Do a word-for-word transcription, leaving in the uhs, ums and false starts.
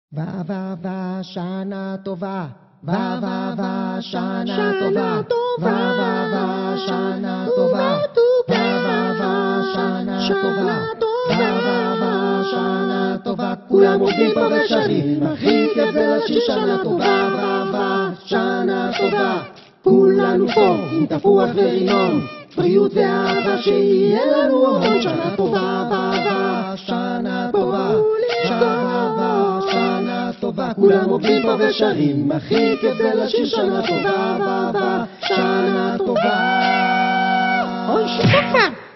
ו ו ו שנה טובה, ו ו ו שנה טובה, ו ו ו שנה טובה, ו ו ו שנה טובה, ו ו ו שנה טובה. כולם עובדים פה ושרים, הכי כיף זה לשיר שנה טובה, ו ו שנה טובה. כולנו פה עם תפוח ורימון, בריאות ואהבה שיהיה לנו המון. שנה טובה, ו ו שנה טובה, שנה ו שנה טובה. כולם עובדים פה ושרים, הכי כיף זה לשיר שנה טובה, ו ו שנה טובה. אוי, שכחה.